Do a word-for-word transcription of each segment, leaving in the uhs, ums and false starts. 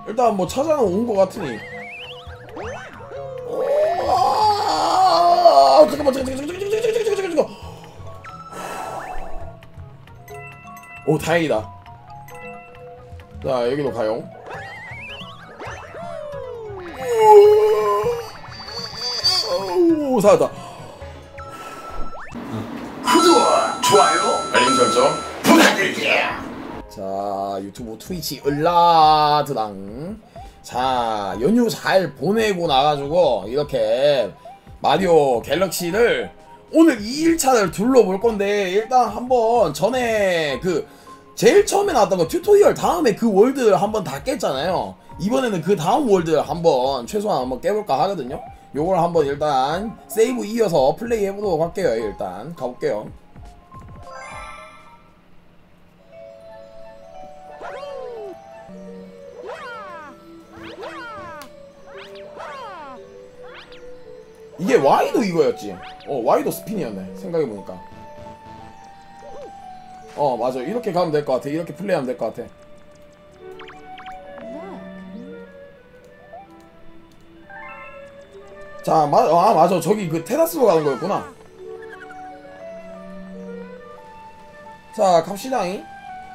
일단 뭐 찾아는 온 거 같으니. 아, 잠깐만, 잠깐만, 잠깐만, 잠깐만, 잠깐만, 잠깐만, 잠깐만. 오, 다행이다. 자, 여기로 가요. 오, 살았다. 구독, 좋아요, 알림 설정 부탁드릴게요. 자, 유튜브 트위치 을라드랑. 자, 연휴 잘 보내고 나가지고 이렇게 마리오 갤럭시를 오늘 이 일차를 둘러볼 건데, 일단 한번 전에 그 제일 처음에 나왔던 거 튜토리얼 다음에 그 월드 한번 다 깼잖아요. 이번에는 그 다음 월드 한번 최소한 한번 깨볼까 하거든요. 요걸 한번 일단 세이브 이어서 플레이 해보도록 할게요. 일단 가볼게요. 이게 Y도 이거였지. 어, Y도 스핀이었네, 생각해보니까. 어, 맞아. 이렇게 가면 될 것 같아. 이렇게 플레이하면 될 것 같아. 자, 마, 아, 맞아. 저기 그 테라스로 가는 거였구나. 자, 갑시다잉.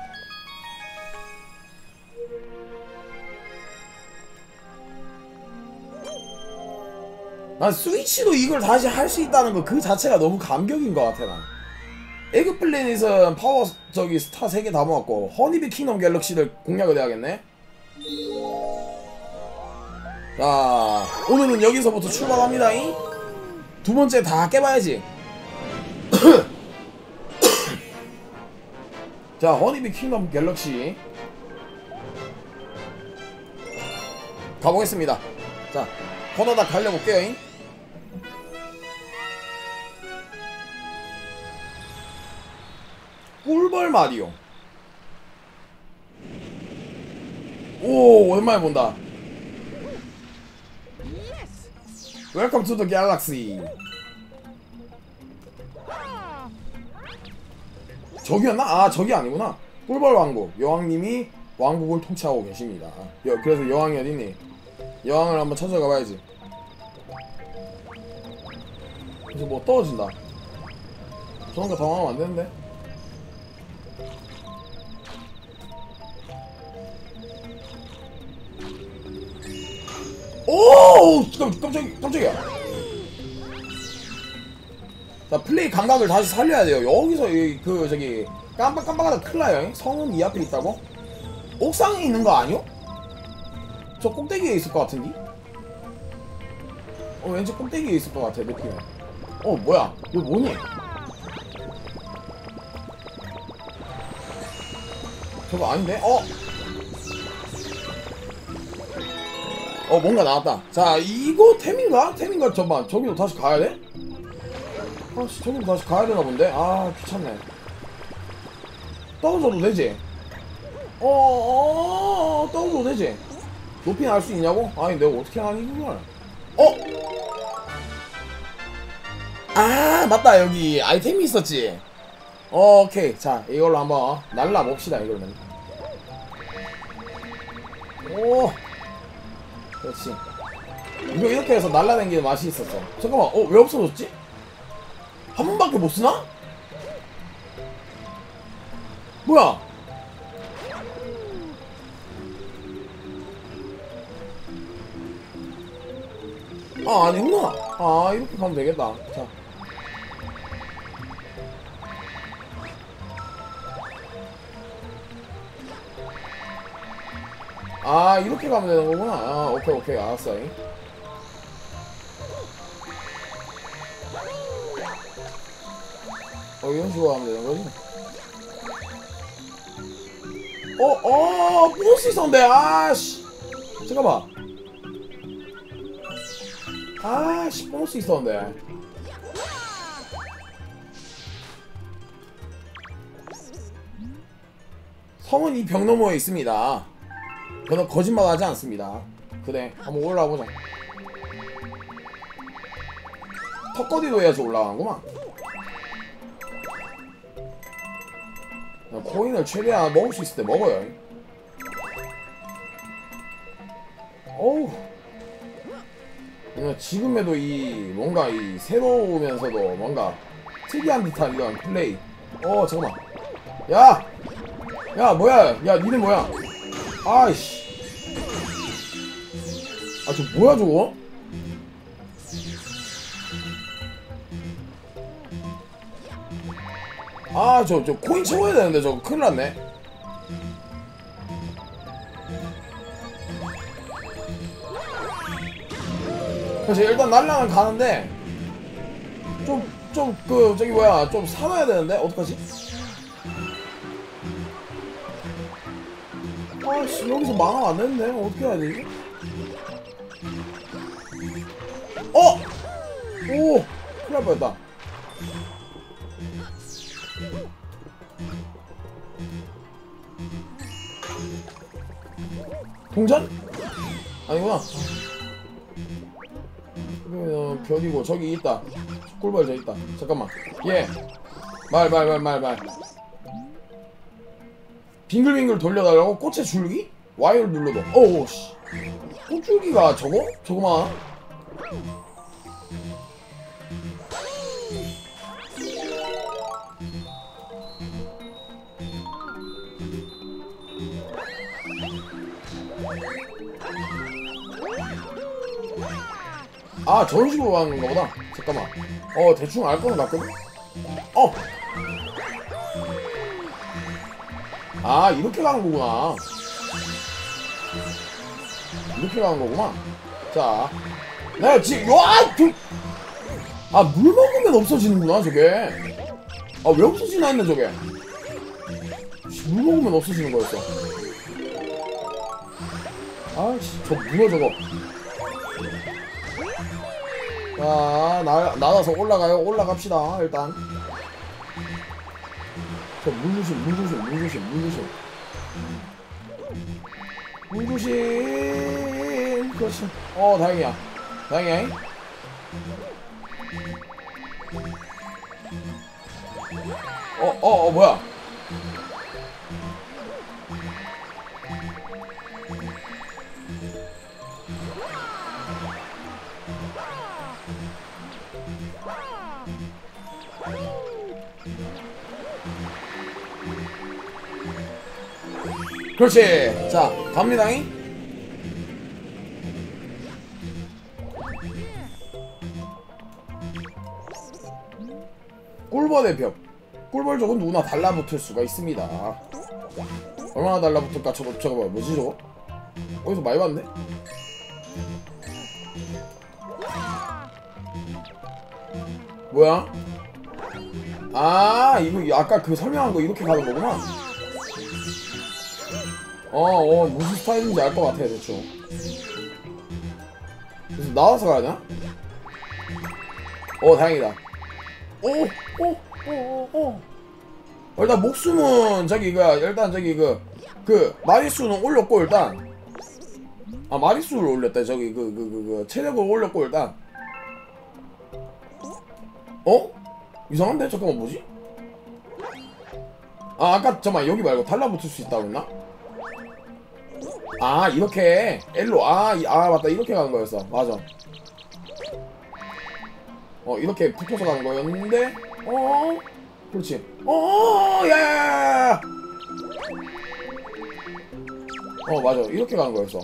난 스위치로 이걸 다시 할 수 있다는 거 그 자체가 너무 감격인 것 같아. 난 에그 플래닛은 파워 저기 스타 세 개 다 모았고 허니비 킹덤 갤럭시를 공략을 해야겠네. 자, 오늘은 여기서부터 출발합니다잉. 두 번째 다 깨봐야지. 자, 허니비 킹덤 갤럭시 가보겠습니다. 자, 번호다 달려볼게요. 꿀벌 마리오. 오, 오랜만에 본다. 웰컴 투 더 갤럭시. 저기였나? 아, 저기 아니구나. 꿀벌 왕국. 여왕님이 왕국을 통치하고 계십니다. 여, 그래서 여왕이 어딨니? 여왕을 한번 찾아가 봐야지. 이제 뭐 떨어진다. 저런 거 당황하면 안 되는데. 오! 깜짝이야, 깜짝이야. 자, 플레이 감각을 다시 살려야 돼요. 여기서 이, 그 저기 깜빡깜빡하다 큰일 나요. 성은 이 앞에 있다고? 옥상에 있는 거 아니요? 저 꼭대기에 있을 것 같은데? 어, 왠지 꼭대기에 있을 것 같아, 느낌에. 어, 뭐야? 이거 뭐니? 저거 아닌데? 어? 어, 뭔가 나왔다. 자, 이거 템인가? 템인가? 잠깐만, 저기로 다시 가야 돼? 아씨, 저기로 다시 가야 되나 본데? 아, 귀찮네. 떨어져도 되지? 어, 어, 어, 떨어져도 되지? 높이는 알 수 있냐고? 아니, 내가 어떻게 하니, 그걸? 어? 아, 맞다. 여기 아이템이 있었지? 어, 오케이. 자, 이걸로 한번 날라봅시다, 이걸로. 오! 그렇지. 이거 이렇게 해서 날라다니는 맛이 있었어. 잠깐만, 어, 왜 없어졌지? 한 번밖에 못 쓰나? 뭐야? 아, 아니구나. 아, 이렇게 가면 되겠다. 자. 아, 이렇게 가면 되는 거구나. 아, 오케이, 오케이. 알았어. 어, 이런 식으로 하면 되는 거지. 어, 어, 보스 있었는데. 아씨. 잠깐만. 아씨, 보스 있었는데. 성은 이 벽 너머에 있습니다. 저는 거짓말하지 않습니다. 그래, 한번 올라와보자. 턱걸이로 해야지 올라가는구만. 코인을 최대한 먹을 수 있을 때 먹어요. 어우. 그냥 지금에도 이 뭔가 이 새로우면서도 뭔가 특이한 듯한 이런 플레이. 어 잠깐만. 야! 야 뭐야? 야 니네 뭐야? 아이씨. 아 저 뭐야 저거? 아 저 저 코인 채워야 되는데 저거 큰일 났네. 그래서 일단 날라는 가는데 좀 좀 그 저기 뭐야 좀 사놔야 되는데 어떡하지? 아씨 여기서 망하면 안 되는데 어떻게 해야 되지? 어! 오! 큰일 날 뻔했다. 동전? 아니구나. 어, 별이고 저기 있다. 꿀벌 저 있다. 잠깐만. 예. 말 말 말 말 말. 빙글빙글 돌려달라고? 꽃의 줄기? 와이어를 눌러도. 어우 씨. 꽃줄기가 저거? 저거만. 아 저런 식으로 가는 건가 보다. 잠깐만. 어 대충 알 거는 같거든. 어. 아 이렇게 가는 거구나. 이렇게 가는 거구만. 자, 내가 지금 와, 좀. 아 물 먹으면 없어지는구나 저게. 아 왜 없어지나 했네 저게. 물 먹으면 없어지는 거였어. 아씨 저 문어 저거. 자, 나, 나가서 올라가요. 올라갑시다, 일단. 저, 물조심, 물조심, 물조심, 물조심. 물조심. 그렇지. 어, 다행이야. 다행이야. 어, 어, 어, 뭐야. 그렇지. 자, 갑니다잉. 꿀벌의 벽. 꿀벌 저건 누구나 달라붙을 수가 있습니다. 얼마나 달라붙을까? 저거 저거 뭐야? 뭐지 저거? 어디서 많이 봤네? 뭐야? 아 이거 아까 그 설명한 거 이렇게 가는 거구나. 어어 어, 무슨 스타일인지 알 것 같아 대충. 그래서 나와서 가냐? 어 다행이다. 오오오오오 일단 목숨은 저기 그 일단 저기 그 그 마리수는 올렸고 일단 아 마리수를 올렸다. 저기 그 그 그 그 체력을 올렸고 일단. 어? 이상한데? 잠깐만 뭐지? 아 아까 잠깐만 여기 말고 달라붙을 수 있다고 했나? 아 이렇게 L로 아, 이, 아 맞다 이렇게 가는 거였어. 맞아. 어 이렇게 붙어서 가는 거였는데 어 그렇지. 어 야야야야 어 맞아 이렇게 가는 거였어.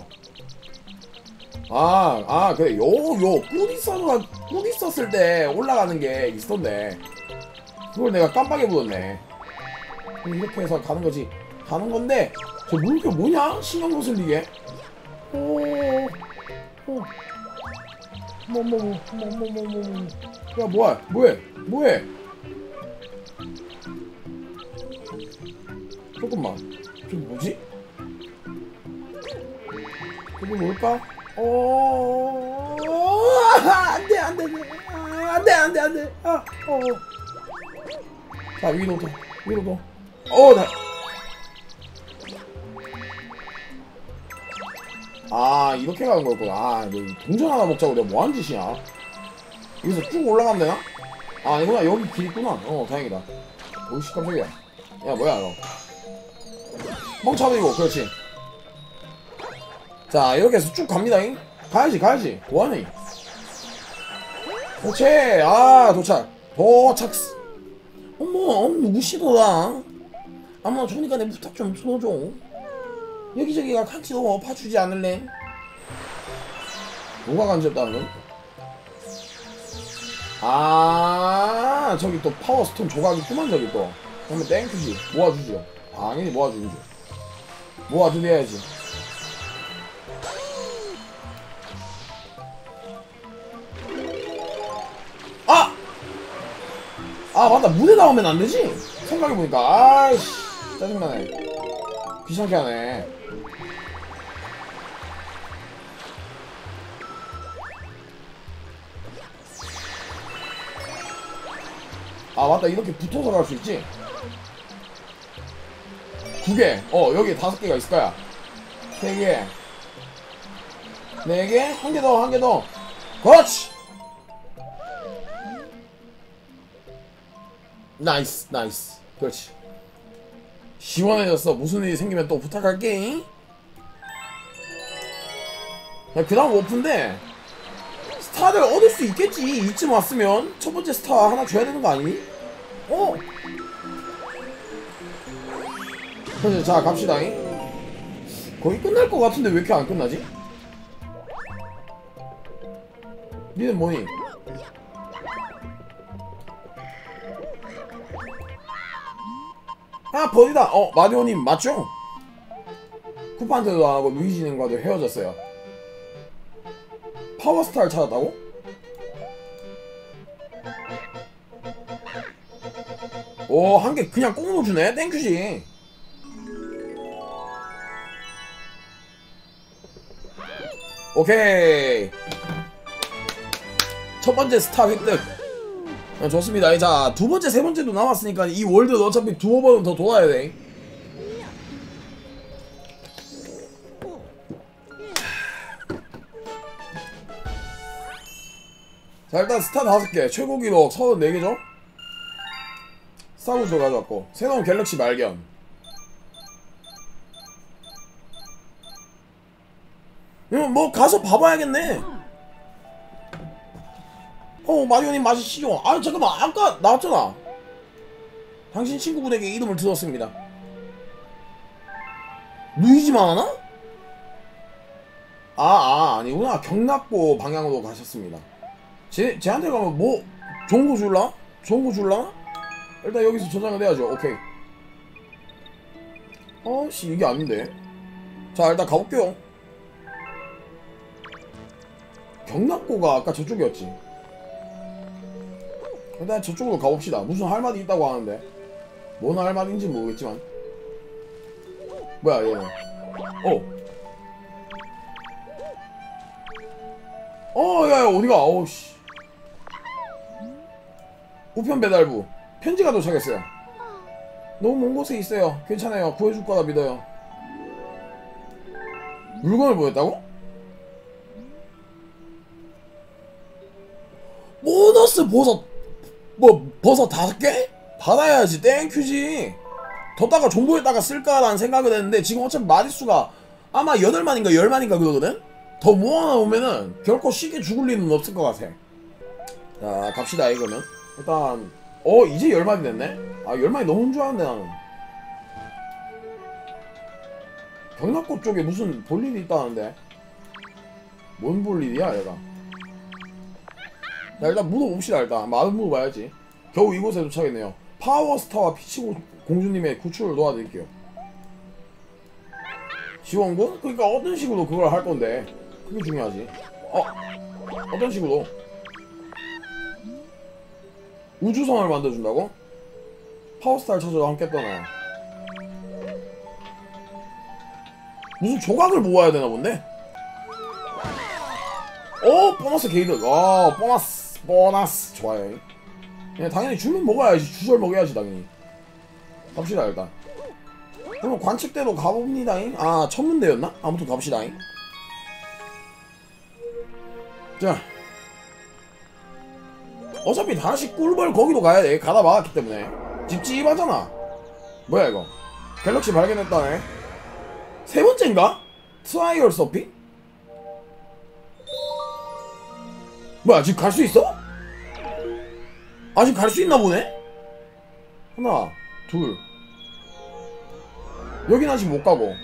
아, 아, 그래, 요, 요, 꿀 있어가, 꿀 있었을 때 올라가는 게 있었네. 그걸 내가 깜빡이 묻었네. 이렇게 해서 가는 거지. 가는 건데, 저 물음표 뭐냐? 신경 거슬리게. 오, 오, 뭐, 뭐, 뭐, 뭐, 뭐, 뭐, 뭐, 뭐. 야, 뭐야, 뭐해, 뭐해. 잠깐만, 저기 뭐지? 저기 뭘까? 어, 안돼 안돼 안돼 안돼 안돼 아, 어. 자 위로도 위로도 어, 나. 아 이렇게 가는 거였구나. 아 동전 하나 먹자고 내가 뭐하는 짓이야. 여기서 쭉 올라가면 되나? 아 아니구나 여기 길 있구나. 어 다행이다. 오이씨 깜짝이야. 야 뭐야 너 멍청이고 그렇지. 자 이렇게 해서 쭉 갑니다잉. 가야지 가야지. 뭐하니. 그렇지. 아 도착. 도착. 어머 누구시더라. 아마 좋으니까 내 부탁 좀 들어줘. 여기저기가 간지러워. 파주지 않을래? 뭐가 간지럽다는 건? 아 저기 또 파워스톤 조각이 있구만. 저기 또 그러면 땡큐지. 모아주죠. 당연히 모아주죠. 모아드려야지. 아! 아 맞다. 무대 나오면 안되지? 생각해보니까 아이씨 짜증나네. 귀찮게 하네. 아 맞다. 이렇게 붙어서 갈 수 있지? 두 개. 어 여기 다섯 개가 있을 거야. 세 개. 네 개. 한 개 더. 한 개 더. 그렇지. 나이스 나이스. 그렇지. 시원해졌어. 무슨 일이 생기면 또 부탁할게. 그 다음 오픈인데 스타를 얻을 수 있겠지. 이쯤 왔으면 첫 번째 스타 하나 줘야 되는 거 아니니? 어. 그래서 자 갑시다. 거의 끝날 것 같은데 왜 이렇게 안 끝나지? 니는 뭐니? 아 버디다. 어 마리오님 맞죠? 쿠파한테도 안하고 루이지님과도 헤어졌어요. 파워스타를 찾았다고? 오 한 개 그냥 꽁으로 주네. 땡큐지. 오케이 첫 번째 스타 획득. 아, 좋습니다. 자 두 번째 세 번째도 남았으니까 이 월드 어차피 두어 번은 더 돌아야 돼. 자 일단 스타 다섯 개. 최고 기록 서른네 개죠? 스타구조 가져왔고 새로운 갤럭시 발견. 이거 뭐 가서 봐봐야겠네. 어 마리오님 맞으시죠? 아 잠깐만 아까 나왔잖아. 당신 친구분에게 이름을 들었습니다. 루이지만 하나? 아, 아 아니구나. 경락고 방향으로 가셨습니다. 제, 쟤한테 가면 뭐 좋은 거 줄라? 좋은 거 줄라? 일단 여기서 저장을 해야죠. 오케이. 어씨 이게 아닌데. 자 일단 가볼게요. 경락고가 아까 저쪽이었지. 일단 저쪽으로 가봅시다. 무슨 할 말이 있다고 하는데 뭔 할 말인지 모르겠지만. 뭐야 얘는. 어 어 야야 어디가. 어우씨. 우편 배달부 편지가 도착했어요. 너무 먼 곳에 있어요. 괜찮아요. 구해줄 거라 믿어요. 물건을 보냈다고? 보너스 버섯 뭐 버섯 다섯 개? 받아야지. 땡큐지. 뒀다가 존버에다가 쓸까라는 생각을 했는데 지금 어차피 마리수가 아마 여덟 만인가 열 만인가 그러거든? 더 모아놓으면은 결코 쉽게 죽을 일은 없을 것 같아. 자 갑시다. 이거는 일단 어 이제 열 마리 됐네? 아 열 마리 너무 줄 알았는데 나는. 경락고 쪽에 무슨 볼일이 있다는데 뭔 볼일이야 얘가. 자 일단 물어봅시다. 일단 말을 물어봐야지. 겨우 이곳에 도착했네요. 파워스타와 피치 공주님의 구출을 도와드릴게요. 지원군? 그러니까 어떤 식으로 그걸 할 건데 그게 중요하지. 어? 어떤 식으로? 우주선을 만들어준다고? 파워스타를 찾아서 함께 떠나요. 무슨 조각을 모아야 되나 본데? 오! 보너스 게이드. 아 보너스 보너스 좋아요. 그냥 당연히 주면 먹어야지. 주절 먹어야지 당연히. 갑시다 일단. 그럼 관측대로 가봅니다잉. 아 천문대였나? 아무튼 갑시다잉. 자 어차피 다시 꿀벌 거기로 가야돼. 가다 막았기 때문에. 찝찝하잖아. 뭐야 이거. 갤럭시 발견했다네. 세 번째인가? 트라이얼 서핑? 뭐야 지금 갈 수 있어? 아직 갈 수 있나 보네? 하나 둘 여긴 아직 못 가고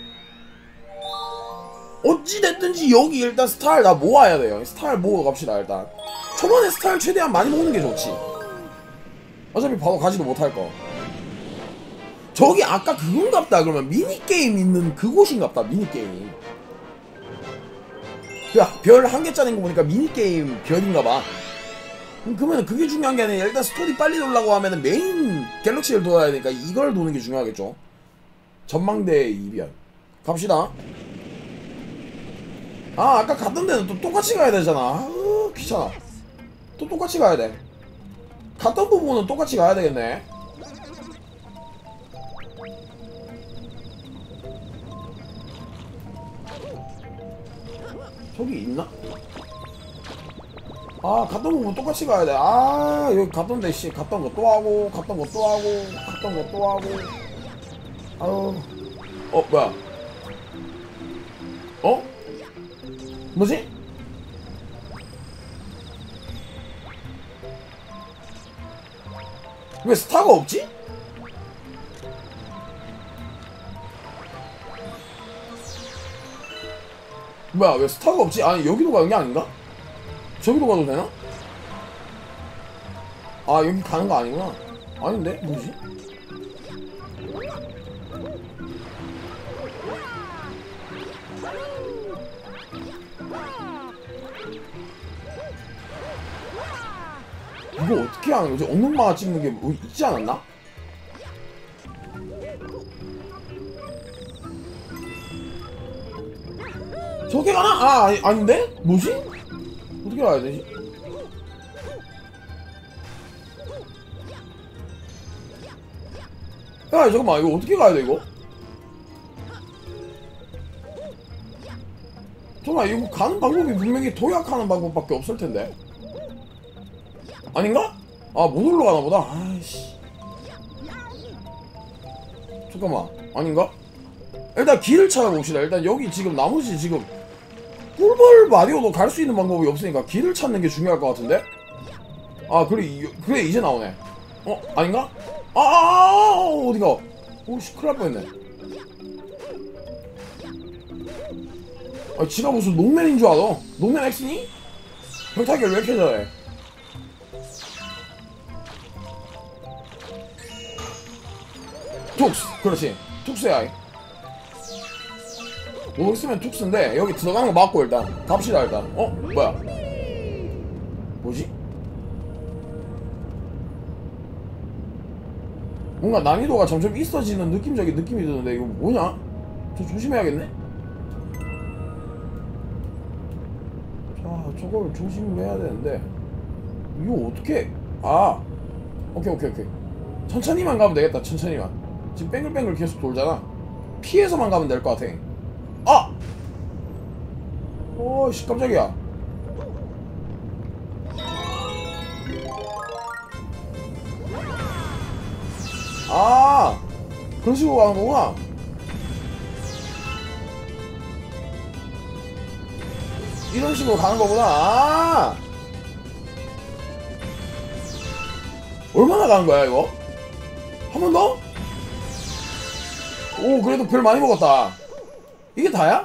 어찌됐든지 여기 일단 스타일 다 모아야 돼요. 스타일 모으러 갑시다. 일단 초반에 스타일 최대한 많이 모으는 게 좋지. 어차피 바로 가지도 못할 거. 저기 아까 그건갑다. 그러면 미니게임 있는 그곳인갑다. 미니게임 별 한 개짜리인 거 보니까 미니게임 별인가봐. 그러면 그게 중요한 게 아니라 일단 스토리 빨리 돌라고 하면은 메인 갤럭시를 돌아야 되니까 이걸 도는 게 중요하겠죠. 전망대의 이변 갑시다. 아 아까 갔던 데는 또 똑같이 가야 되잖아. 아 귀찮아. 또 똑같이 가야 돼. 갔던 부분은 똑같이 가야 되겠네. 저기 있나? 아 갔던 부분 똑같이 가야 돼. 아 여기 갔던 데 씨 갔던 거 또 하고 갔던 거 또 하고 갔던 거 또 하고 아유 어 뭐야 어? 뭐지? 왜 스타가 없지? 뭐야 왜 스타가 없지? 아니 여기로 가는 게 아닌가? 저기로 가도 되나? 아 여기 가는 거 아니구나. 아닌데? 뭐지? 이거 어떻게 하는 거지? 엉망마 찍는 게 뭐 있지 않았나? 저게 가나? 아 아니, 아닌데? 뭐지? 어떻게 가야 되지? 야 잠깐만 이거 어떻게 가야 돼 이거? 잠깐만 이거 가는 방법이 분명히 도약하는 방법밖에 없을 텐데 아닌가? 아 못 올라가나 보다. 아이씨 잠깐만 아닌가? 일단 길을 찾아봅시다. 일단 여기 지금 나머지 지금 꿀벌 마리오도 갈 수 있는 방법이 없으니까 길을 찾는 게 중요할 것 같은데? 아 그래 이, 그래 이제 나오네. 어? 아닌가? 아아아 아, 아, 어디가? 오씨 큰일 날 뻔했네. 아 지가 무슨 농맨인 줄 알아. 농맨 X니? 병타기를 왜 이렇게 잘해? 툭스! 그렇지 툭스야. 뭐 있으면 툭스인데 여기 들어가는 거 맞고 일단 갑시다. 일단 어? 뭐야 뭐지? 뭔가 난이도가 점점 있어지는 느낌적인 느낌이 드는데 이거 뭐냐? 저 조심해야겠네? 자 저걸 조심해야 되는데 이거 어떻게 아 오케이 오케이 오케이 천천히만 가면 되겠다. 천천히만 지금 뱅글뱅글 계속 돌잖아. 피해서만 가면 될 것 같아. 아! 오씨 깜짝이야. 아 그런 식으로 가는 거구나. 이런 식으로 가는 거구나. 아 얼마나 가는 거야 이거? 한 번 더? 오 그래도 별 많이 먹었다. 이게 다야?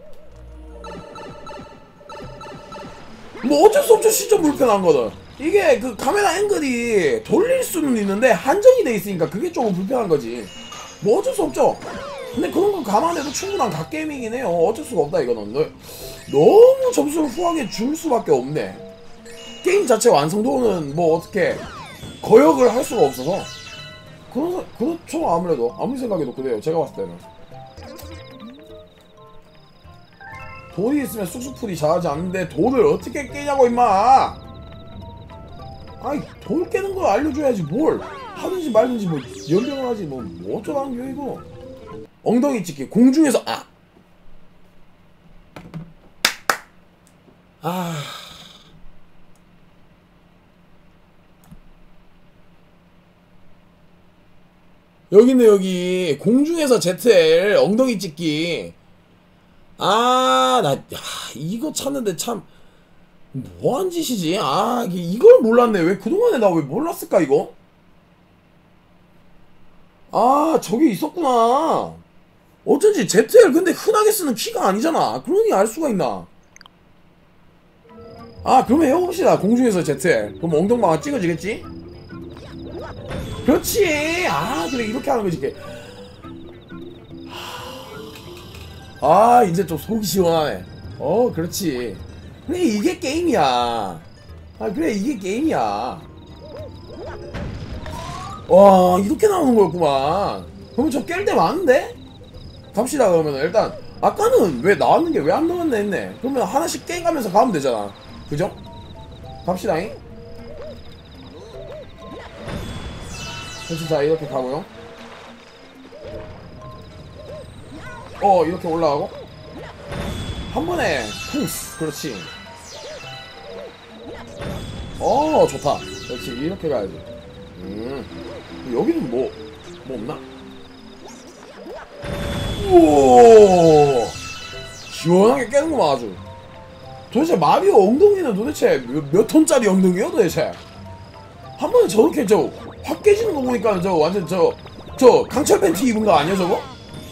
뭐 어쩔 수 없죠. 시점 불편한 거는 이게 그 카메라 앵글이 돌릴 수는 있는데 한정이 돼 있으니까 그게 조금 불편한 거지. 뭐 어쩔 수 없죠. 근데 그런 거 감안해도 충분한 갓게임이긴 해요. 어쩔 수가 없다 이거는. 너무 점수를 후하게 줄 수밖에 없네. 게임 자체 완성도는 뭐 어떻게 거역을 할 수가 없어서 그런, 그렇죠. 아무래도 아무리 생각해도 그래요. 제가 봤을 때는 돌이 있으면 쑥쑥풀이 잘하지 않는데 돌을 어떻게 깨냐고 임마. 아이 돌 깨는 걸 알려줘야지. 뭘 하든지 말든지 뭐 연병을 하지 뭐, 뭐 어쩌라는 겨 이거. 엉덩이 찍기 공중에서 아 아 여기 있네. 여기 공중에서 제트엘 엉덩이 찍기. 아 나 이거 찾는데 참 뭐한 짓이지? 아, 이게 이걸 몰랐네. 왜 그동안에 나 왜 몰랐을까, 이거? 아, 저게 있었구나. 어쩐지 제트엘 근데 흔하게 쓰는 키가 아니잖아. 그러니 알 수가 있나? 아, 그러면 해봅시다. 공중에서 제트엘. 그럼 엉덩방아 찍어지겠지? 그렇지. 아, 그래, 이렇게 하는 거지. 이게. 아, 이제 좀 속이 시원하네. 어, 그렇지. 그래, 이게 게임이야. 아, 그래, 이게 게임이야. 와, 이렇게 나오는 거였구만. 그러면 저 깰 때 많은데? 갑시다, 그러면. 일단, 아까는 왜 나왔는 게 왜 안 나왔네 했네. 그러면 하나씩 깨가면서 가면 되잖아. 그죠? 갑시다잉. 그렇지, 자, 이렇게 가고요. 어, 이렇게 올라가고. 한 번에, 쿵스. 그렇지. 어, 좋다. 그렇지, 이렇게 가야지. 음, 여기는 뭐, 뭐 없나? 우와! 시원하게 깨는구만, 아주. 도대체 마리오 엉덩이는 도대체 몇, 몇 톤짜리 엉덩이요, 도대체? 한 번에 저렇게 저, 확 깨지는 거 보니까 저 완전 저, 저 강철 팬티 입은 거 아니야, 저거?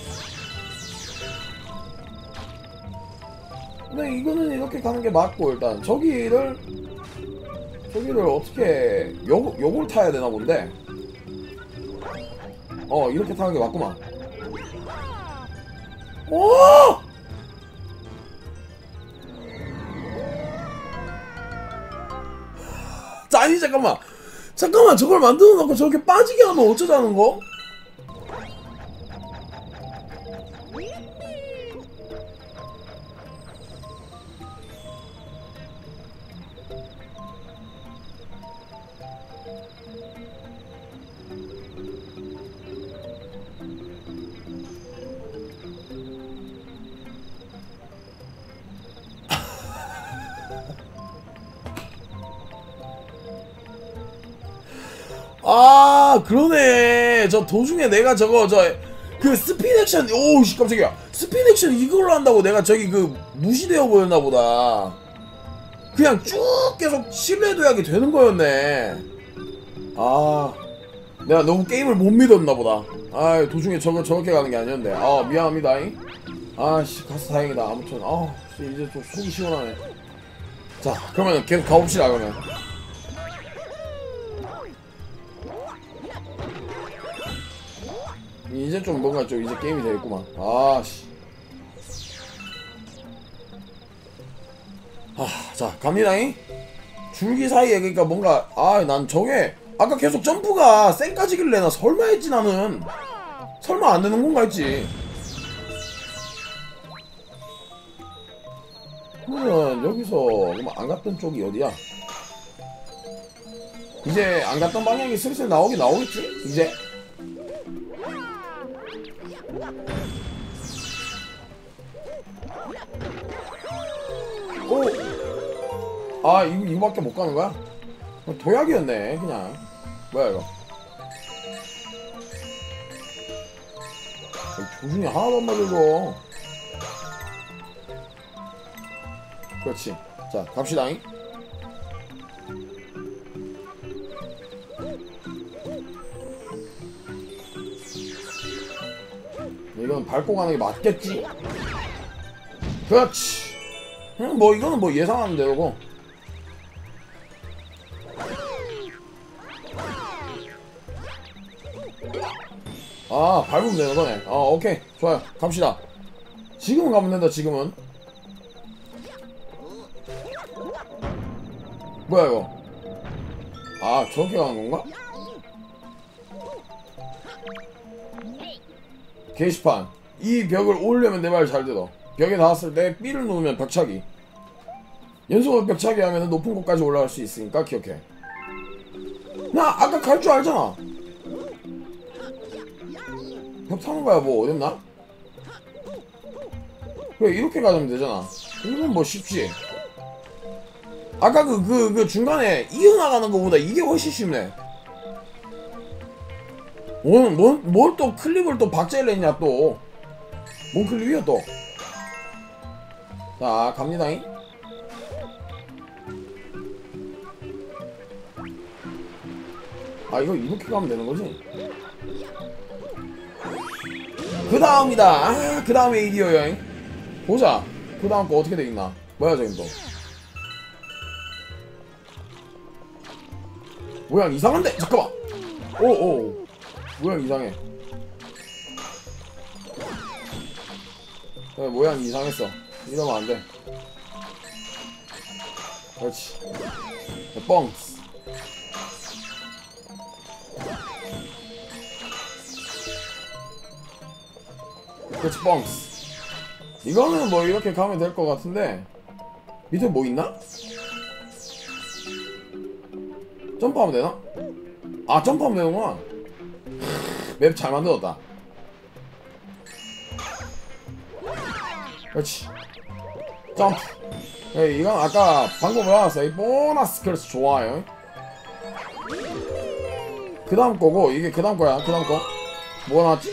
근데 이거는 이렇게 가는 게 맞고, 일단. 저기를, 저기를 어떻게, 요, 요걸 타야 되나 본데? 어, 이렇게 타는 게 맞구만. 오! 자, 아니, 잠깐만. 잠깐만, 저걸 만들어 놓고 저렇게 빠지게 하면 어쩌자는 거? 아, 그러네. 저 도중에 내가 저거 저 그 스피드 액션, 오우씨 깜짝이야. 스피드 액션 이걸로 한다고 내가 저기 그 무시되어 보였나 보다. 그냥 쭉 계속 신뢰도약이 되는 거였네. 아, 내가 너무 게임을 못 믿었나 보다. 아, 도중에 저거 저렇게 가는 게 아니었는데. 아, 미안합니다. 아씨, 가서 다행이다. 아무튼 아, 이제 좀 속이 시원하네. 자, 그러면 계속 가봅시다. 그러면. 이제 좀 뭔가 좀 이제 게임이 되겠구만. 아씨. 아, 자, 갑니다잉. 줄기 사이에 그러니까 뭔가 아, 난 저게 아까 계속 점프가 쌩까지길래 나 설마 했지 나는. 설마 안 되는 건가 했지. 그러면 여기서 그럼 안 갔던 쪽이 어디야? 이제 안 갔던 방향이 슬슬 나오긴 나오겠지? 이제. 오! 아, 이거, 이거밖에 못 가는 거야? 도약이었네, 그냥. 뭐야, 이거. 조준이 하나도 안 맞아, 이거. 그렇지. 자, 갑시다잉. 이건 밟고 가는 게 맞겠지? 그렇지. 그냥 뭐 이거는 뭐 예상하는 대로고. 아, 밟으면 되는 거네. 아, 오케이. 좋아요. 갑시다. 지금은 가면 된다, 지금은. 뭐야, 이거. 아, 저렇게 가는 건가? 게시판. 이 벽을 오려면 내 말 잘 들어. 벽에 닿았을 때 B를 누르면 벽차기. 연속으로 벽차기 하면 높은 곳까지 올라갈 수 있으니까 기억해. 나 아까 갈 줄 알잖아. 벽 타는 거야 뭐 어렵나? 그래, 이렇게 가면 되잖아. 이건 뭐 쉽지. 아까 그 그 그 중간에 이어나가는 거보다 이게 훨씬 쉽네. 뭘 뭘 뭘 또 클립을 또 박제를 했냐 또. 뭔 클립이야 또. 자, 갑니다잉. 아 이거 이렇게 가면 되는 거지? 그 다음이다. 아, 그 다음에 이디어 여행. 보자. 그 다음 거 어떻게 돼 있나? 뭐야, 저긴 또. 모양 이상한데? 잠깐만. 오오. 모양 이상해. 네, 모양이 이상했어. 이러면 안 돼. 그렇지. 네, 뻥스. 그렇지, 뻥스. 이거는 뭐 이렇게 가면 될 것 같은데 밑에 뭐 있나? 점프하면 되나? 아, 점프하면 되는구나. 맵 잘 만들었다. 그렇지. 점프. 에이, 이건 아까 방금 올라왔어. 이 보너스 그래서 좋아요. 그 다음 거고, 이게 그 다음 거야. 그 다음 거. 뭐가 나왔지?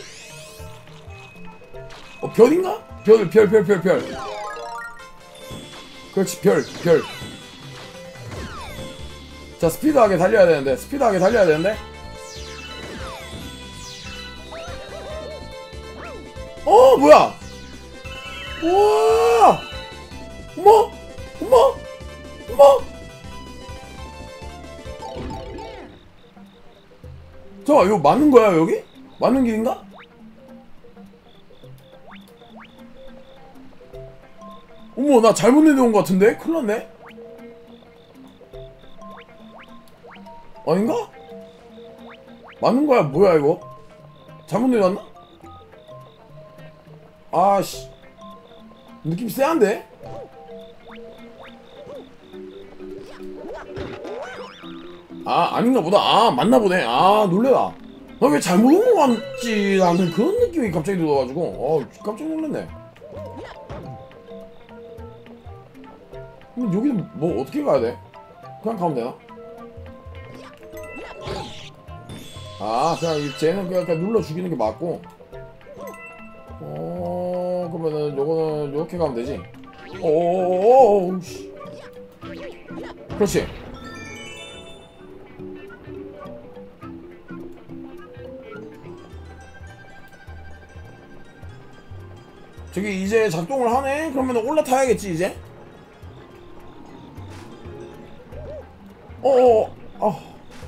어, 별인가? 별, 별, 별, 별, 별. 그렇지, 별, 별. 자, 스피드하게 달려야 되는데, 스피드하게 달려야 되는데. 어, 뭐야? 우와! 어머! 어머! 어머! 저, 이거 맞는 거야, 여기? 맞는 길인가? 어머, 나 잘못 내려온 것 같은데? 큰일 났네? 아닌가? 맞는 거야, 뭐야, 이거? 잘못 내려왔나? 아씨. 느낌 쎄한데? 아, 아닌가 보다. 아, 맞나 보네. 아, 놀래라. 나 왜 잘못 온 거 같지? 라는 그런 느낌이 갑자기 들어가지고. 어, 깜짝 놀랐네. 그럼 여기는 뭐 어떻게 가야 돼? 그냥 가면 되나? 아, 그냥 쟤는 그냥, 그냥 눌러 죽이는 게 맞고. 어, 그러면은 요거는 요렇게 가면 되지. 오오오오오, 씨. 그렇지. 저기 이제 작동을 하네? 그러면 올라타야겠지 이제? 어어 어.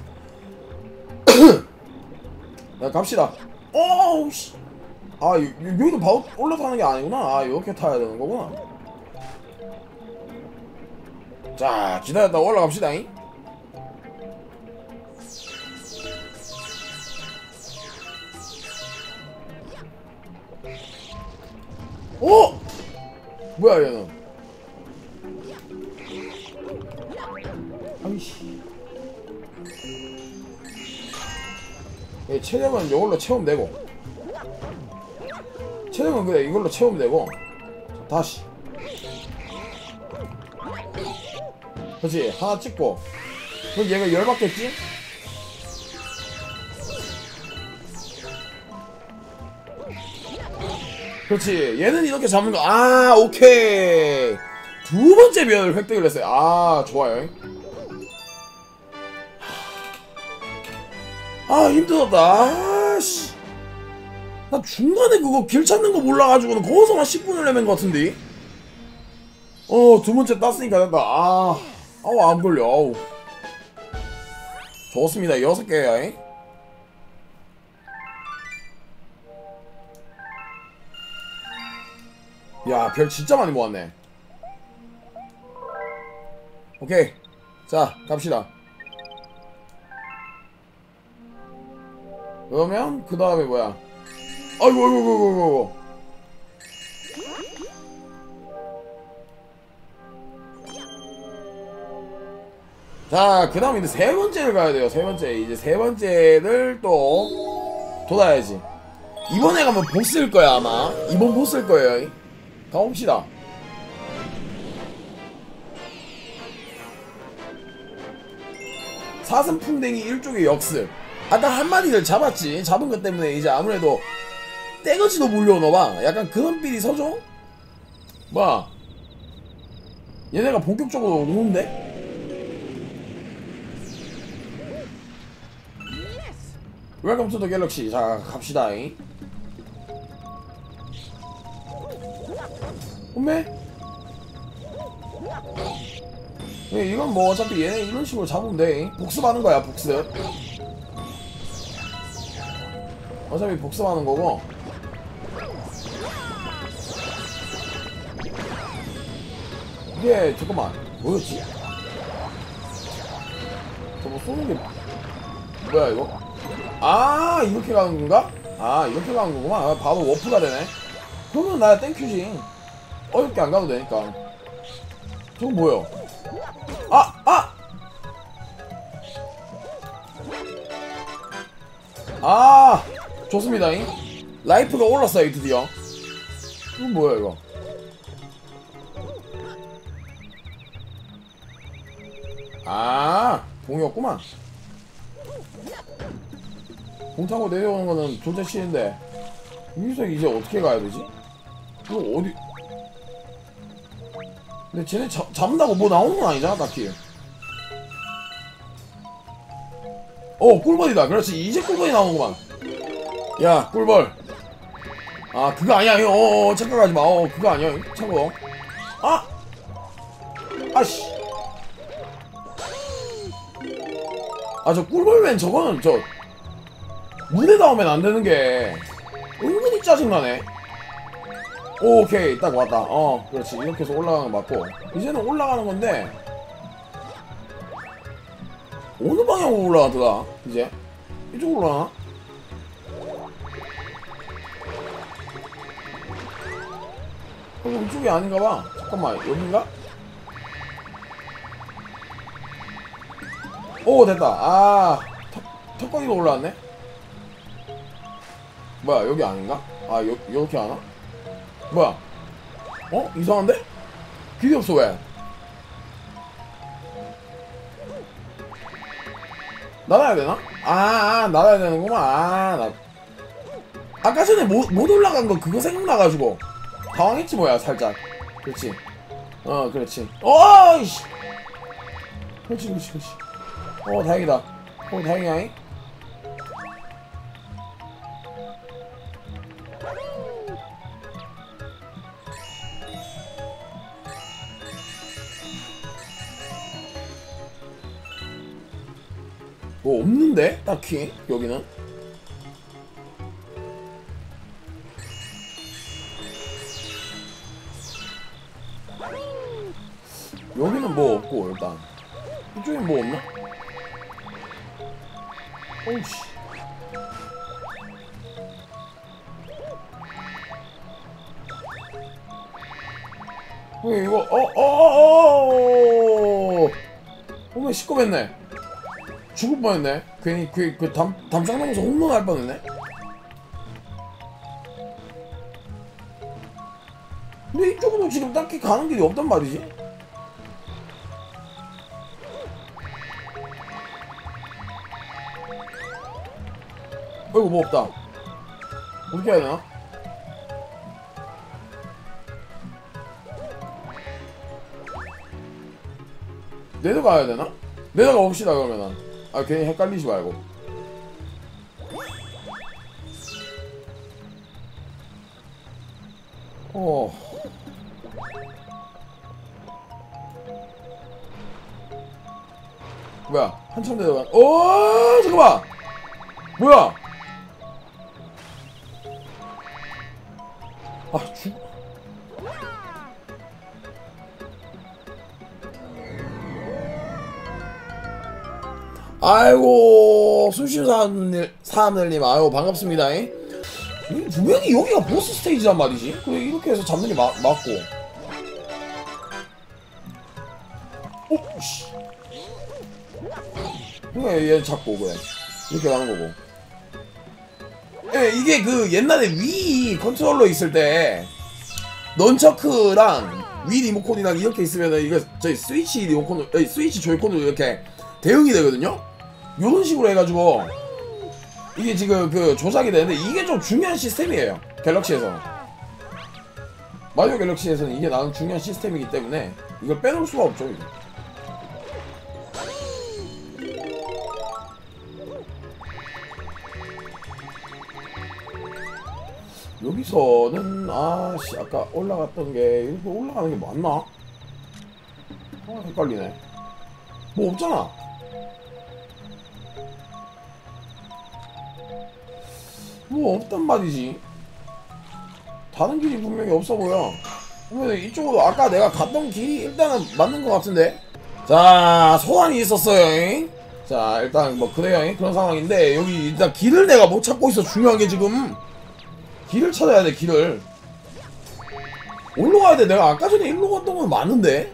야, 갑시다. 어우 씨. 아, 여, 여기도 바로 올라타는 게 아니구나. 아, 이렇게 타야 되는 거구나. 자, 기다렸다 올라갑시다. 잉? 어? 뭐야 얘는? 아이씨. 예, 체력은 이걸로 채우면 되고. 체력은 그래 이걸로 채우면 되고. 자, 다시. 그렇지, 하나 찍고. 그럼 얘가 열받겠지? 그렇지, 얘는 이렇게 잡는 거. 아, 오케이. 두 번째 면을 획득을 했어요. 아, 좋아요. 아, 힘들었다. 아씨. 나 중간에 그거 길 찾는 거 몰라가지고는 거기서만 십 분을 내맨 것 같은데. 어, 두 번째 땄으니까 됐다. 아, 아우, 안 걸려. 아우. 좋습니다. 여섯 개야. 야, 별 진짜 많이 모았네. 오케이. 자, 갑시다. 그러면 그 다음에 뭐야? 아이고, 아이고, 아이고, 아이고. 자, 그 다음에 이제 세 번째를 가야 돼요. 세 번째. 이제 세 번째를 또 돌아야지. 이번에 가면 보스일 거야, 아마. 이번 보스일 거예요. 가봅시다. 사슴풍뎅이 일종의 역습. 아까 한 마리를 잡았지. 잡은 것 때문에 이제 아무래도 떼거지도 몰려오너봐. 약간 그런 빌이 서죠? 뭐야, 얘네가 본격적으로 오는데? 웰컴 투 더 갤럭시. 자 갑시다잉. hom에? 네, 이건 뭐 어차피 얘네 이런 식으로 잡으면 돼. 복습하는 거야 복습. 어차피 복습하는 거고. 이게 잠깐만 뭐였지? 저거 쏘는 게 뭐야 이거? 아 이렇게 가는 건가? 아 이렇게 가는 거구만. 아, 바로 워프가 되네. 그러면 나 땡큐지. 어렵게 안 가도 되니까. 저건 뭐야? 아! 아! 아! 좋습니다잉. 라이프가 올랐어요 드디어. 이건 뭐야 이거? 아! 봉이었구만. 봉 타고 내려오는 거는 존재 치는데 여기서 이제 어떻게 가야 되지? 이거 어디? 근데 쟤네 잡, 잡는다고 뭐 나오는 건 아니잖아 딱히. 어 꿀벌이다. 그렇지 이제 꿀벌이 나오는구만. 야 꿀벌. 아 그거 아니야. 어어 착각하지마. 어 그거 아니야 참고. 아! 아씨. 아 저 꿀벌맨 저거는 저 문에 나오면 안 되는 게 은근히 짜증나네. 오케이 딱 왔다. 어 그렇지 이렇게 해서 올라가는 거 맞고. 이제는 올라가는 건데 어느 방향으로 올라가더라 이제? 이쪽으로 올라가나? 어, 이쪽이 아닌가봐. 잠깐만 여긴가? 오 됐다. 아 턱, 턱걸이로 올라왔네. 뭐야 여기 아닌가? 아 요, 요렇게 하나? 뭐야? 어? 이상한데? 길이 없어 왜? 날아야 되나? 아, 아 날아야 되는구만. 아, 나 아까 전에 못, 못 올라간 거 그거 생각나가지고 당황했지 뭐야 살짝. 그렇지. 어 그렇지. 어이씨. 그렇지 그렇지 그렇지. 어 다행이다. 어 다행이야. 뭐 없는데? 딱히 여기는? 여기는 뭐 없고 일단 이쪽엔 뭐 없나? 오우씨. 어 이거 어어어어 어머 시끄럽네. 죽을 뻔했네. 괜히 그, 그 담, 담장 넘어서 홈런 할 뻔했네. 근데 이쪽으로 지금 딱히 가는 길이 없단 말이지. 어이구 뭐 없다. 어떻게 해야 되나? 내려가야 되나? 내려가 봅시다 그러면은. 아 괜히 헷갈리지 말고. 어. 뭐야? 한참 내려가. 오 잠깐만. 뭐야? 아 죽. 아이고 수시로 사람들, 사람들님 아유 반갑습니다. 이? 분명히 여기가 보스 스테이지란 말이지. 그래 이렇게 해서 잡는 게 마, 맞고. 오씨. 그래 얘 잡고 그래 이렇게 가는 거고. 예 이게 그 옛날에 위 컨트롤러 있을 때 넌처크랑 위 리모컨이랑 이렇게 있으면은 이거 저희 스위치 리모컨 아니 스위치 조이콘으로 이렇게 대응이 되거든요. 요런 식으로 해가지고 이게 지금 그 조작이 되는데 이게 좀 중요한 시스템이에요. 갤럭시에서 마리오 갤럭시에서는 이게 나는 중요한 시스템이기 때문에 이걸 빼놓을 수가 없죠. 이거. 여기서는 아씨 아까 올라갔던 게 이렇게 올라가는 게 맞나? 아 헷갈리네. 뭐 없잖아. 뭐 없단 말이지. 다른 길이 분명히 없어 보여. 그러면 이쪽으로 아까 내가 갔던 길이 일단은 맞는 것 같은데. 자, 소환이 있었어요. 자, 일단 뭐 그래요. 그런 상황인데 여기 일단 길을 내가 못 찾고 있어. 중요한 게 지금 길을 찾아야 돼. 길을 올라가야 돼. 내가 아까 전에 일로 갔던 건 맞는데.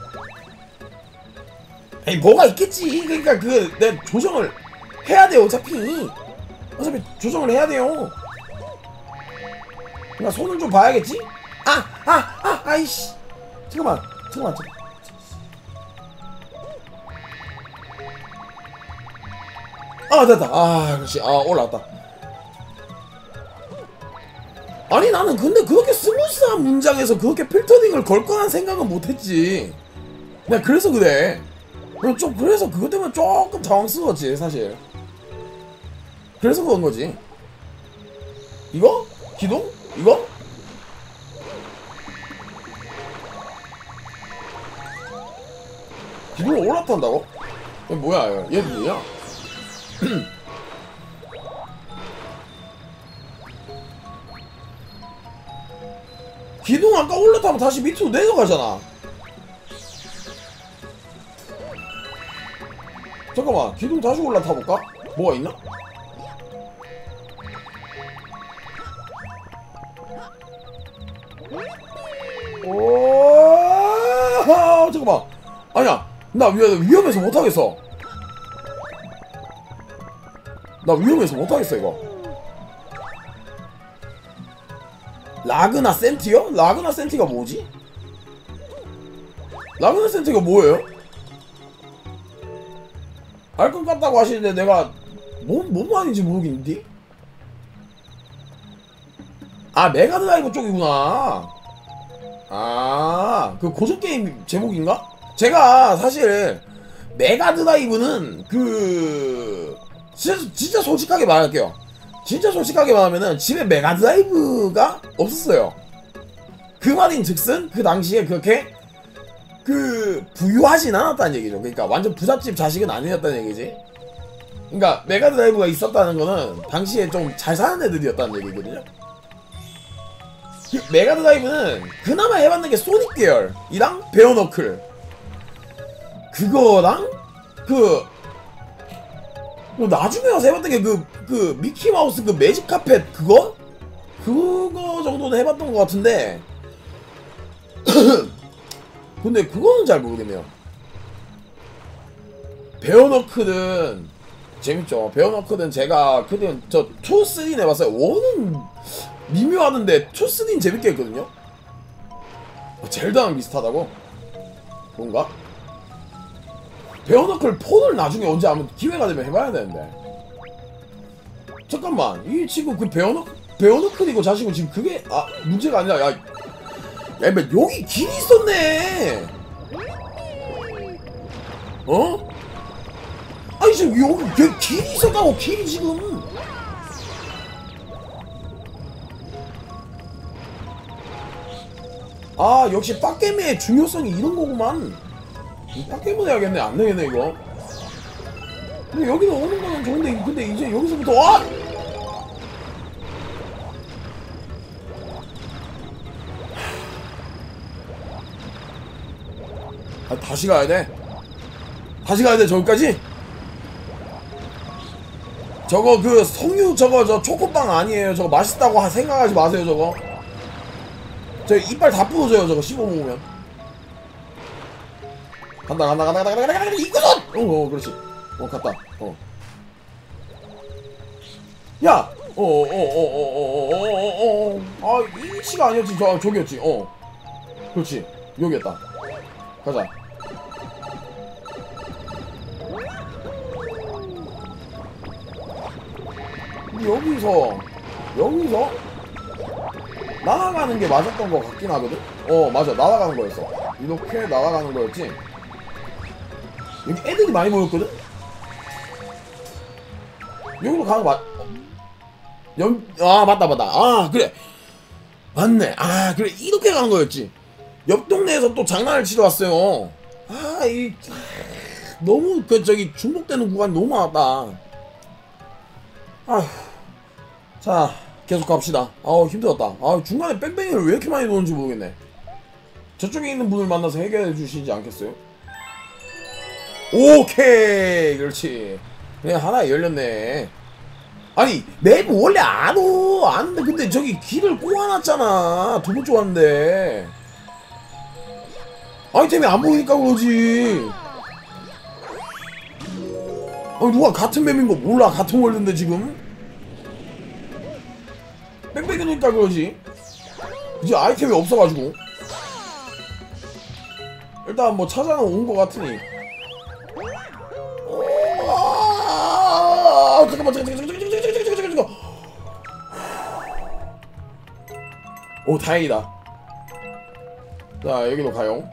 아니 뭐가 있겠지. 그러니까 그 내 조정을 해야 돼요. 어차피 어차피 조정을 해야 돼요. 그러니까 손을 좀 봐야겠지? 아! 아! 아! 아이씨! 잠깐만! 잠깐만! 잠깐만. 아 됐다. 아 그렇지. 아 올라왔다. 아니 나는 근데 그렇게 스무스한 문장에서 그렇게 필터링을 걸 거란 생각은 못했지. 내가 그래서 그래. 좀 그래서 그것 때문에 조금 당황스러웠지 사실. 그래서 그런 거지. 이거? 기둥? 이거? 기둥을 올라탄다고? 얘 뭐야 얘 누구야? 기둥 아까 올라타면 다시 밑으로 내려가잖아. 잠깐만 기둥 다시 올라타볼까? 뭐가 있나? 오 잠깐만 아니야 나 위, 위험해서 못하겠어. 나 위험해서 못하겠어 이거. 라그나 센티요? 라그나 센티가 뭐지? 라그나 센티가 뭐예요? 알 것 같다고 하시는데 내가 뭔, 뭔 말인지 모르겠는데? 아 메가드라이브 쪽이구나. 아 그 고전게임 제목인가? 제가 사실 메가드라이브는 그 진짜, 진짜 솔직하게 말할게요. 진짜 솔직하게 말하면은 집에 메가드라이브가 없었어요. 그 말인 즉슨 그 당시에 그렇게 그 부유하진 않았다는 얘기죠. 그러니까 완전 부잣집 자식은 아니었다는 얘기지. 그러니까 메가드라이브가 있었다는 거는 당시에 좀 잘 사는 애들이었다는 얘기거든요. 그 메가드라이브는 그나마 해봤는 게 소닉 계열이랑 베어너클 그거랑 그 뭐 나중에 와서 해봤던 게 그 그 미키마우스 그 매직 카펫 그거? 그거 정도는 해봤던 것 같은데 근데 그거는 잘 모르겠네요. 베어너클은 재밌죠. 베어너클은 제가 그때 저 투, 쓰리는 해봤어요. 원은 미묘하던데 투, 쓰리는 재밌게 했거든요. 젤다랑 비슷하다고? 뭔가? 베어너클 포를 나중에 언제 한번 기회가 되면 해봐야 되는데. 잠깐만 이 지금 그 베어너 베어너클이고 자식은 지금 그게 아 문제가 아니라 야, 야 여기 길이 있었네. 어? 아니 지금 여기 여기 길이 있었다고. 길이 지금 아 역시 빡게임의 중요성이 이런 거구만. 빡게임은 해야겠네. 안 되겠네 이거. 근데 여기는 오는 거는 좋은데 근데 이제 여기서부터 와! 아, 다시 가야 돼. 다시 가야 돼 저기까지. 저거 그 석유 저거 저 초코빵 아니에요. 저거 맛있다고 생각하지 마세요. 저거 저 이빨 다 부러져요. 저거 씹어 먹으면. 간다 간다 간다 간다 간다 간다 이거는. 어, 어 그렇지. 어 갔다. 어. 야. 어 어 어 어 어 어 어 어. 아 이 위치가 아니었지. 저 저기였지. 어. 그렇지. 여기였다. 가자. 근데 여기서 여기서 날아가는 게 맞았던 것 같긴 하거든? 어 맞아 날아가는 거였어. 이렇게 날아가는 거였지. 여기 애들이 많이 모였거든? 여기로 가는 거 맞... 연... 아 맞다 맞다. 아 그래 맞네. 아 그래 이렇게 가는 거였지. 옆 동네에서 또 장난을 치러 왔어요. 아이 너무 그 저기 중복되는 구간이 너무 많았다. 아휴. 자 계속 갑시다. 아우 힘들었다. 아 중간에 뺑뺑이를 왜 이렇게 많이 도는지 모르겠네. 저쪽에 있는 분을 만나서 해결해 주시지 않겠어요? 오케이 그렇지. 그냥 하나 열렸네. 아니 맵 원래 안 오. 아는데 근데 저기 길을 꼬아놨잖아. 두 번째 왔는데 아이템이 안 보이니까 그러지. 아니 누가 같은 맵인 거 몰라. 같은 월드인데 지금 뺑뺑이 도니까 그러지. 이제 아이템이 없어가지고 일단 뭐 찾아는 온 거 같으니. 아 잠깐만 잠깐만 잠깐만 잠깐만 잠깐만 잠깐만 잠깐만. 오 다행이다. 자 여기로 가요.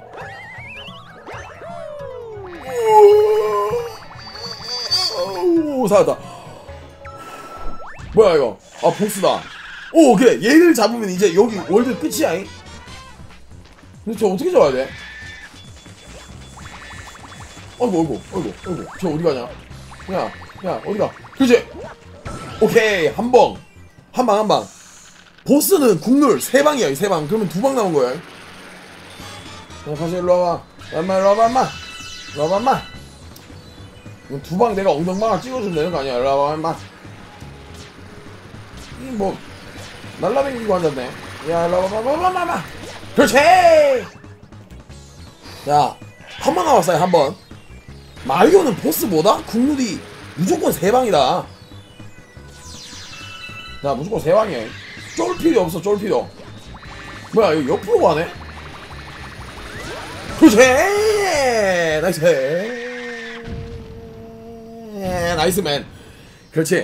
오 살았다. 뭐야 이거. 아 보스다. 오 그래 얘를 잡으면 이제 여기 월드 끝이야. 근데 저 어떻게 잡아야 돼? 어이구 어이구 어이구 어이구 저 어디 가냐? 야 야 어디가? 그렇지. 오케이 한방 한방 한방. 보스는 국룰 세 방이야. 세 방. 그러면 두 방 남은 거야. 야 다시 일로 와봐. 엄마 일로 와봐 엄마. 일로 와봐 엄마. 두 방 내가 엉덩방아 찍어주면 되는 거 아니야. 일로 와봐 엄마. 이 뭐 날라다니고 앉았네. 야 일로 와봐 엄마 엄마 엄마. 그렇지. 야 한 번 남았어요. 한 번. 마리오는 보스 뭐다? 국룰이 무조건 세 방이다. 자 무조건 세 방이야. 쫄 필요 없어. 쫄 필요. 뭐야 이거 옆으로 가네? 그렇지. 나이스. 나이스맨. 그렇지.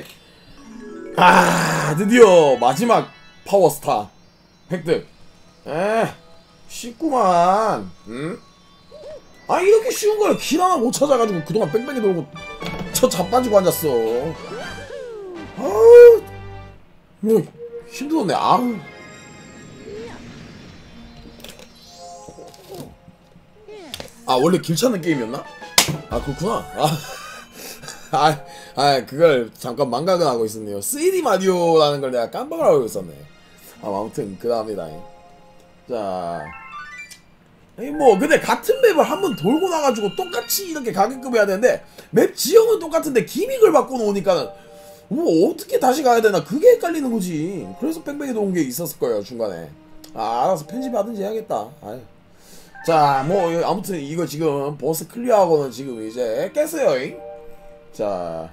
아 드디어 마지막 파워스타 획득. 에 쉽구만. 응? 아 이렇게 쉬운 걸 길 하나 못 찾아가지고 그동안 뺑뺑이 돌고 저 자빠지고 앉았어. 아우 뭐 힘들었네. 아우 아 원래 길 찾는 게임이었나? 아 그렇구나. 아, 아, 아 그걸 잠깐 망각을 하고 있었네요. 쓰리디 마리오라는 걸 내가 깜빡을 하고 있었네. 아 아무튼 그 다음이다. 자 아니 뭐 근데 같은 맵을 한번 돌고 나가지고 똑같이 이렇게 가게끔 해야 되는데 맵 지형은 똑같은데 기믹을 바꿔놓으니까는 뭐 어떻게 다시 가야 되나 그게 헷갈리는 거지. 그래서 뺑뺑이 도는 게 있었을 거예요 중간에. 아 알아서 편집하든지 해야겠다. 아유. 자 뭐 아무튼 이거 지금 보스 클리어하고는 지금 이제 깼어요. 자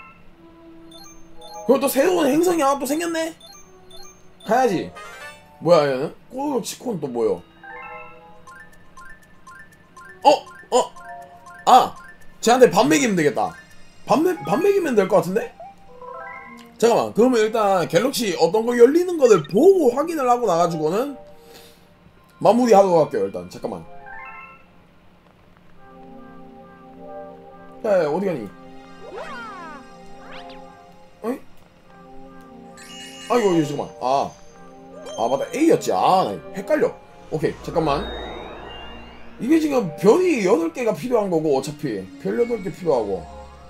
그리고 또 새로운 행성이 하나 또 생겼네. 가야지. 뭐야 얘는? 꼬르륵 치콘 또 뭐요? 어? 어? 아! 쟤한테 밥 먹이면 되겠다. 밥, 먹, 밥 먹이면 될 것 같은데? 잠깐만 그러면 일단 갤럭시 어떤 거 열리는 거를 보고 확인을 하고 나가지고는 마무리 하도록 할게요. 일단 잠깐만. 야, 야 어디 가니? 어이? 아이고 이거 잠깐만. 아. 아 맞다 A였지. 아 나 헷갈려. 오케이 잠깐만. 이게 지금 별이 여덟 개가 필요한 거고 어차피 별 여덟 개 필요하고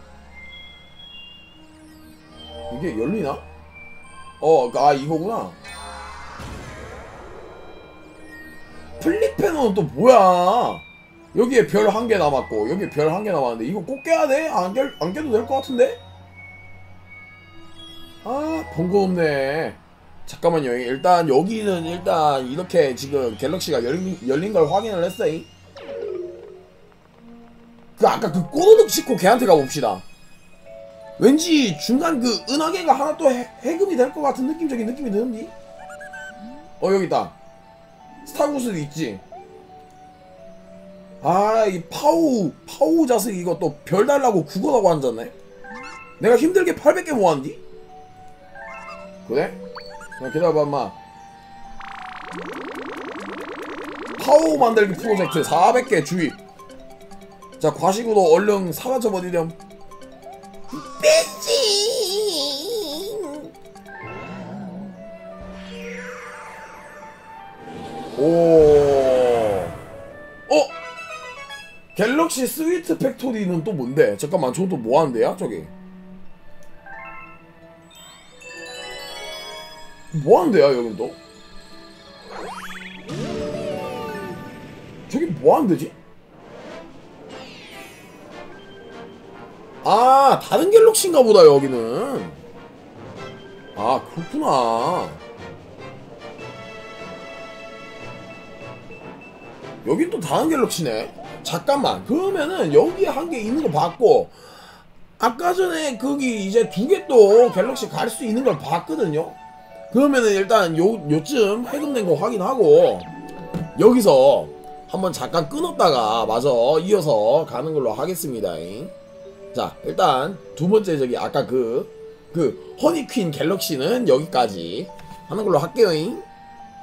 이게 열리나? 어 아 이거구나. 플립패너는 또 뭐야? 여기에 별 한 개 남았고 여기에 별 한 개 남았는데 이거 꼭 깨야 돼? 안, 깨, 안 깨도 될 것 같은데? 아 번거롭네. 잠깐만요. 일단 여기는 일단 이렇게 지금 갤럭시가 열린, 열린 걸 확인을 했어요. 그 아까 그 꼬르륵 씻고 걔한테 가봅시다. 왠지 중간 그 은하계가 하나 또 해, 해금이 될 것 같은 느낌적인 느낌이 드는디? 어 여기 있다. 스타구스도 있지. 아 이 파우 파우 자식 이거 또 별 달라고 구걸하고 앉았네. 내가 힘들게 팔백 개 모았니? 그래? 자 기다려봐 인마. 파워 만들기 프로젝트 사백 개 주입. 자 과식으로 얼른 사라져버리렴. 벤진 오. 어? 갤럭시 스위트 팩토리는 또 뭔데? 잠깐만, 저것도 뭐 하는데요? 저기. 뭐 하는데요, 여긴 또? 저기 뭐 하는데지? 아, 다른 갤럭시인가 보다, 여기는. 아, 그렇구나. 여긴 또 다른 갤럭시네. 잠깐만, 그러면은 여기에 한 개 있는 거 봤고, 아까 전에 거기 이제 두 개 또 갤럭시 갈 수 있는 걸 봤거든요. 그러면은 일단 요, 요쯤 해금된 거 확인하고 여기서 한번 잠깐 끊었다가 마저 이어서 가는 걸로 하겠습니다. 자, 일단 두 번째 저기 아까 그 그 허니퀸 갤럭시는 여기까지 하는 걸로 할게요.